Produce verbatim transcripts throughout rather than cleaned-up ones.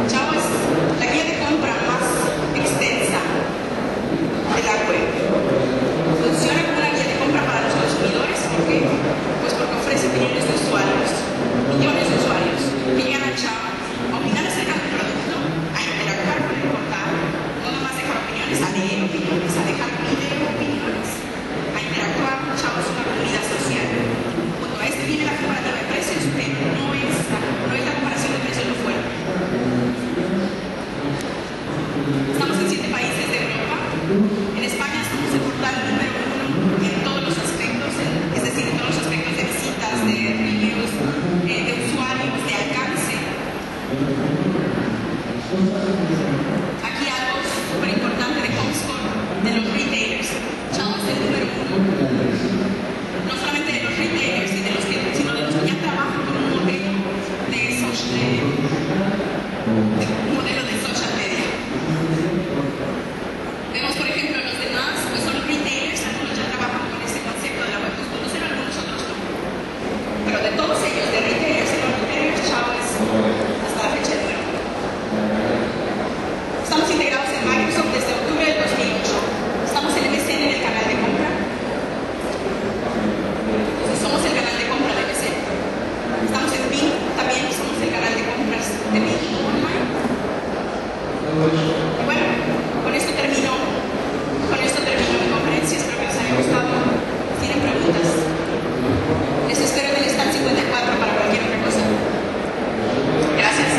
Chao es la guía de compra más extensa de la web. Funciona como una guía de compra para los consumidores. ¿Por qué? Pues porque ofrece millones de usuarios, millones de usuarios que llegan a Chao a opinar acerca del producto, a interactuar con el portal, no nomás dejar opiniones, a leer opiniones, a dejar video opiniones, a interactuar. Chao es una comunidad social. Junto a este viene la comparativa de precios, pero no es la, no es la comparación de precios lo fuerte. Estamos en siete países de Europa. En España somos el portal número uno en todos los aspectos, en, es decir, en todos los aspectos de visitas, de reviews, eh, de usuarios, de alcance. Aquí algo súper importante de Comscore, de los retailers. Chao es el número uno. No solamente de los retailers, y de los que, sino de los que ya trabajan con un modelo de social, de, de un modelo de social media. Vemos, por ejemplo, los demás, pues son retailers, algunos ya trabajan con este concepto de la web dos punto cero, algunos otros no. Pero de todos ellos, de retailers y no retailers, Chao es hasta la fecha de número uno. Estamos integrados en Microsoft desde octubre del dos mil ocho. Estamos en M S N en el canal de compra. Entonces, somos el canal de compra de M S N. Estamos en Bing también, somos el canal de compras de Bing online. Y bueno, con esto termino, con esto termino mi conferencia. Espero que les haya gustado. ¿Tienen preguntas? Les espero en el stand cincuenta y cuatro para cualquier otra cosa. Gracias.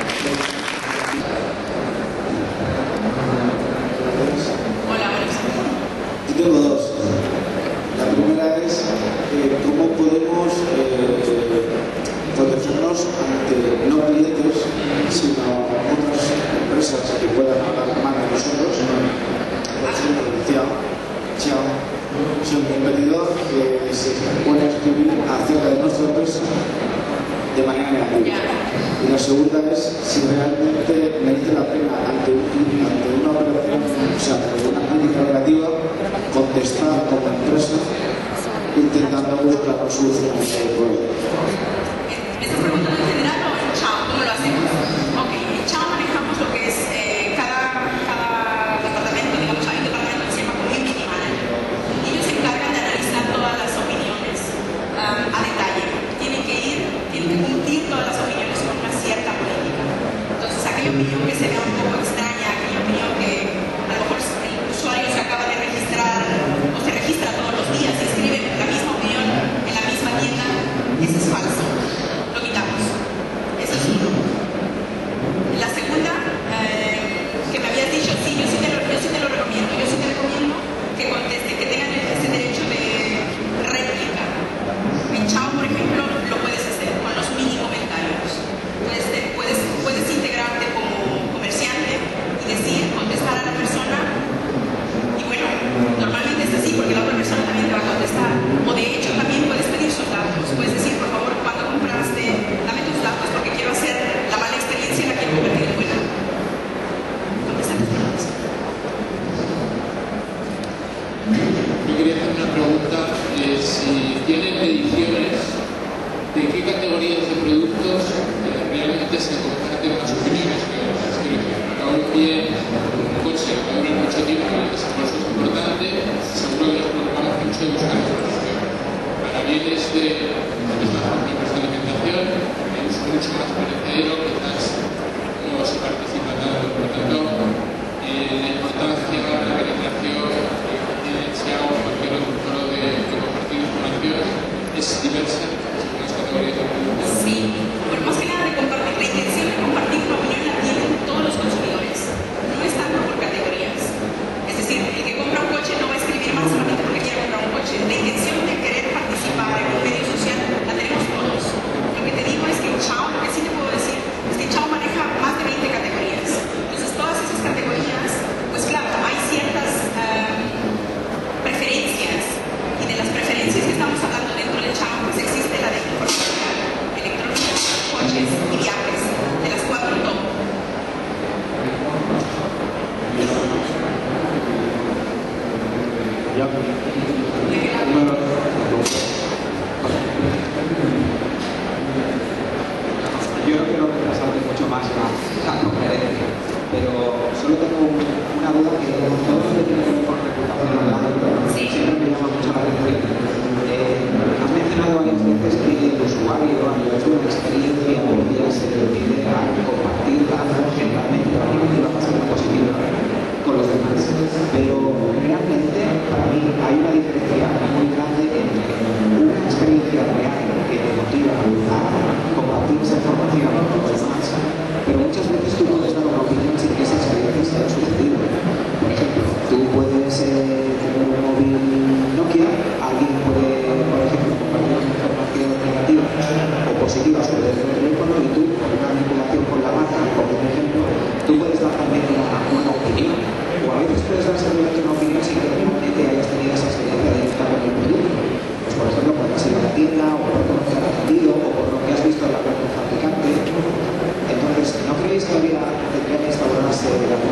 Hola, buenas. Yo tengo dos. La primera es eh, cómo podemos eh, protegernos ante no clientes, sino otras empresas que puedan hablar mal de nosotros. Por ejemplo, decía Chao, es un competidor que se pone a escribir acerca de nuestra empresa de manera negativa. Y la segunda es si realmente merece la pena ante, un, ante una operación, o sea, una crítica negativa, contestar como empresa intentando buscar una solución a ese problema. ¿Me estás preguntando en general o en Chao? ¿Cómo lo hacemos? Ok, en Chao manejamos lo que es eh, cada, cada departamento, digamos, hay un departamento que se llama Community Manager. Y ellos se encargan de analizar todas las opiniones um, a detalle. Tienen que ir, tienen que cumplir todas las opiniones con una cierta política. Entonces, aquella opinión que se vea un poco extraña, aquella opinión que a lo mejor el usuario se acaba de registrar o se registra todos los días y escribe la misma opinión en la misma tienda, eso es falso. Lo quitamos. Eso es uno. La segunda, eh, que me habías dicho, sí, yo sí, te lo, yo sí te lo recomiendo. Yo sí te recomiendo que conteste, que tengan ese derecho de réplica. En Chao, por ejemplo, lo puedes hacer con los mini comentarios. Puedes, puedes, puedes integrarte como comerciante tú puedes dar también una, una opinión, o a veces puedes dar simplemente una opinión sin que realmente hayas tenido esa experiencia directa con el producto. Pues por ejemplo, cuando has ido a la tienda, o por lo que has atendido, o por lo que has visto en la web del fabricante. Entonces, ¿no creéis que habría, tendría que instaurarse la